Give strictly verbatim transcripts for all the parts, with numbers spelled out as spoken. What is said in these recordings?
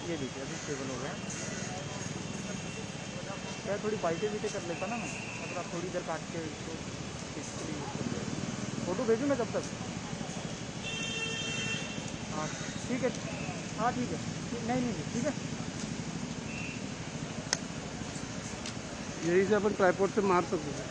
ये देखिए अभी स्टेबल हो गया। क्या थोड़ी बाइटें बीटें कर लेता ना मैं, अगर आप थोड़ी देर काट के इसको इसके लिए यूज़ कर लिया। फ़ोटो भेजूँ मैं तब तक? हाँ ठीक है, हाँ ठीक है, नहीं नहीं ठीक है। यही से अपन ट्राइपॉड से मार सकते हैं।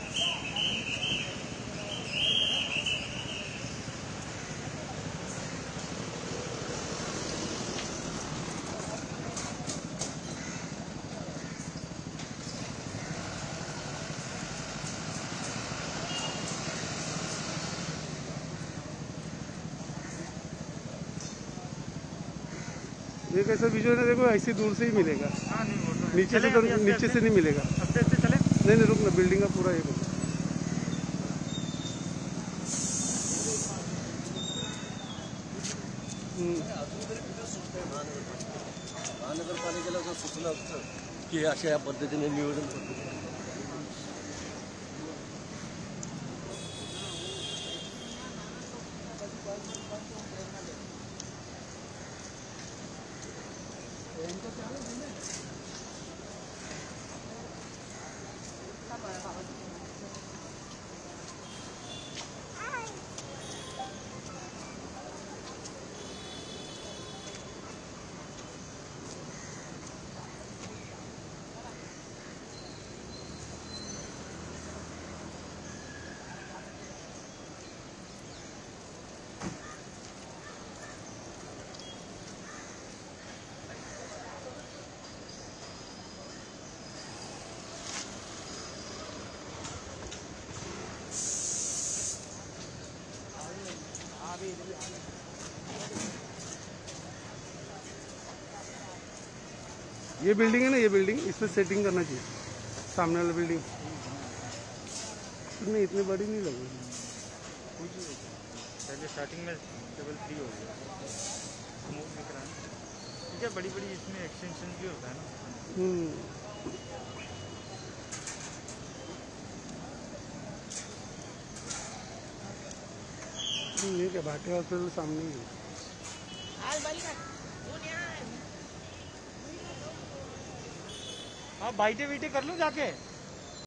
ये कैसा विजुअल है देखो, ऐसी दूर से ही मिलेगा। हाँ नहीं वो तो नीचे से तो नीचे से नहीं मिलेगा। आस्ते आस्ते चले। नहीं नहीं रुक ना, बिल्डिंग का पूरा ये बना। महानगरपालिकेला जर सूचना असतं की अशा या पद्धतीने नियोजन पद्धतीने ये बिल्डिंग है ना, ये बिल्डिंग इसमें सेटिंग करना चाहिए। सामने वाला बिल्डिंग नहीं, इतनी बड़ी नहीं लगी। पहले स्टार्टिंग में केवल थ्री हो गया, स्मूथ दिख रहा है। ठीक है, बड़ी बड़ी इसमें एक्सटेंशन भी होता है ना। हम्म नहीं क्या, भाटे हॉस्पिटल सामने ही है। हाँ बाइटे बीटे कर लूँ जाके।